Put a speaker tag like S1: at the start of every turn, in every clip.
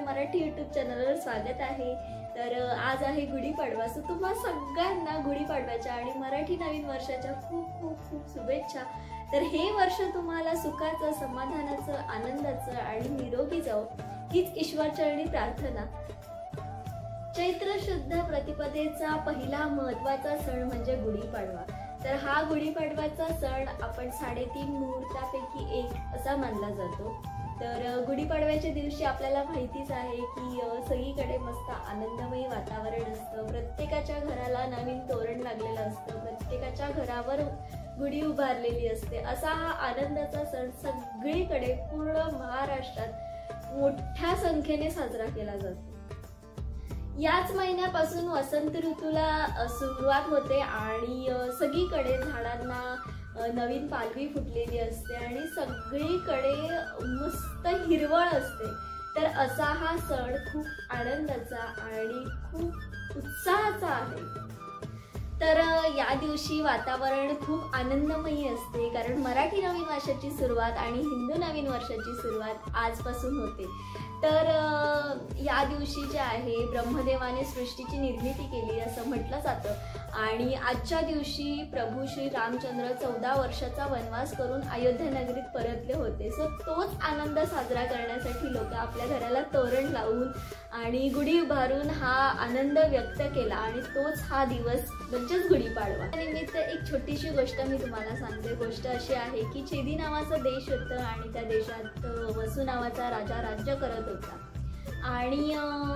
S1: Marathi YouTube चॅनलवर स्वागत आहे। तर आज आहे गुढीपाडवा, सो तुम्हा सगळ्यांना गुढीपाडव्याच्या आणि मराठी नवीन वर्षाच्या खूप खूप खूप शुभेच्छा। तर हे वर्ष तुम्हाला सुखाचं, समाधानाचं, आनंदाचं आणि निरोगी जावो हीच ईश्वरचरणी प्रार्थना। चैत्र शुद्ध प्रतिपदेचा पहिला महत्त्वाचा सण म्हणजे गुढीपाडवा। तर हा गुढीपाडव्याचा सण आपण 3.5 मुहूर्तापैकी एक असा मानला जातो। तर गुढीपाडव्याच्या दिवशी आपल्याला माहितीच आहे की सगळीकडे मस्त आनंदमयी वातावरण असतं। प्रत्येकाच्या घराला नवीन तोरण लागलेलं असतं, प्रत्येकाच्या घरावर गुढी उभारलेली असते। असा हा आनंदाचा सण सगळीकडे पूर्ण महाराष्ट्रात मोठ्या संख्येने साजरा केला जातो। याच महिन्यापासून वसंत ऋतूला सुरुवात होते आणि सगळीकडे झाडांना नवीन पालवी फुटलेली असते आणि सगळीकडे मस्त हिरवळ असते। तर असा हा सण खूप आनंदाचा आणि खूप उत्साहाचा आहे। तर या दिवशी वातावरण खूप आनंदमयी असते, कारण मराठी नवीन वर्षाची सुरुवात आणि हिंदू नवीन वर्षाची सुरुवात आजपासून होते। तर या दिवशी जे आहे ब्रह्मदेवाने सृष्टीची निर्मिती केली असं म्हटलं जातं आणि आजच्या दिवशी प्रभू श्री रामचंद्र 14 वर्षाचा वनवास करून अयोध्या नगरीत परतले होते। सो तोच आनंद साजरा करण्यासाठी लोक आपल्या घराला तोरण लावून आणि गुढी उभारून हा आनंद व्यक्त केला आणि तोच हा दिवस म्हणजेच गुढीपाडवा। निमित्त एक छोटीशी गोष्ट मी तुम्हाला सांगते। गोष्ट अशी आहे की चेदी नावाचा देश होता आणि त्या देशात वसू नावाचा राजा राज्य करत होता आणि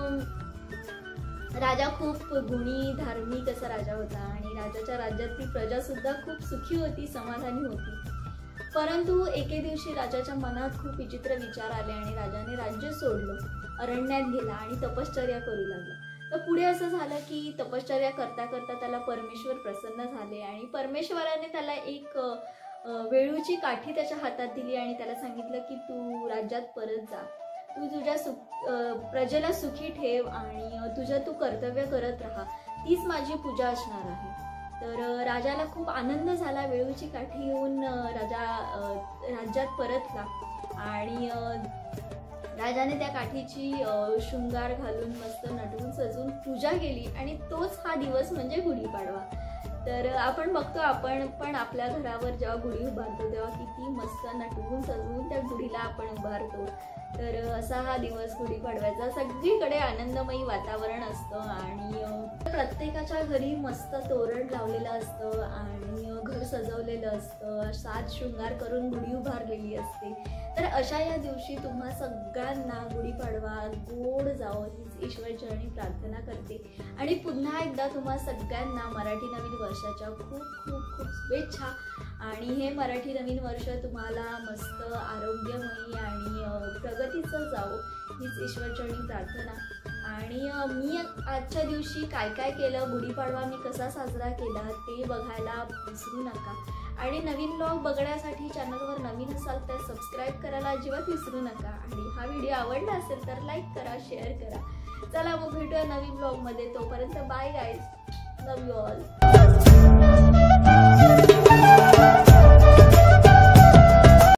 S1: राजा खूप गुणी धार्मिक असा राजा होता आणि राजाच्या राज्यातली प्रजा सुद्धा खूप सुखी होती, समाधानी होती। परंतु एके दिवशी राजाच्या मनात खूप विचित्र विचार आले आणि राजाने राज्य सोडलं, अरण्यात गेला आणि तपश्चर्या करू लागला। तर पुढे असं झालं की तपश्चर्या करता करता त्याला परमेश्वर प्रसन्न झाले आणि परमेश्वराने त्याला एक वेळूची काठी त्याच्या हातात दिली आणि त्याला सांगितलं की तू राज्यात परत जा, तू तुझ्या प्रजेला सुखी ठेव आणि तुझं तू कर्तव्य करत राहा, तीच माझी पूजा असणार आहे। तर राजाला खूप आनंद झाला, वेळूची काठी घेऊन राजा राज्यात परतला आणि राजाने त्या काठीची शृंगार घालून मस्त नटवून सजवून पूजा केली आणि तोच हा दिवस म्हणजे गुढीपाडवा। तर आपण बघतो, आपण पण आपल्या घरावर जेव्हा गुढी उभारतो तेव्हा किती मस्त नटवून सजवून त्या गुढीला आपण उभारतो। तर असा हा दिवस गुढीपाडव्याचा, सगळीकडे आनंदमयी वातावरण असतं आणि प्रत्येकाच्या घरी मस्त तोरण लावलेलं असतं आणि घर सजवलेलं असतं, साज शृंगार करून गुढी उभारलेली असते। तर अशा या दिवशी तुम्हा सगळ्यांना गुढीपाडवा गोड जावो हीच ईश्वरचरणी प्रार्थना करते आणि पुन्हा एकदा तुम्हा सगळ्यांना मराठी नवीन वर्षाच्या खूप खूप खूप शुभेच्छा। आणि हे मराठी नवीन वर्ष तुम्हाला मस्त आरोग्यमयी आणि प्रगतीचं जावो हीच ईश्वरचरणी प्रार्थना। आणि मी आजच्या दिवशी काय काय केलं, गुढीपाडवा मी कसा साजरा केला ते बघायला विसरू नका आणि नवीन ब्लॉग बघण्यासाठी चॅनलवर नवीन असाल तर सबस्क्राईब करायला अजिबात विसरू नका आणि हा व्हिडिओ आवडला असेल तर लाईक करा, शेअर करा। चला मग भेटूया नवीन ब्लॉगमध्ये, तोपर्यंत bye guys, love you all.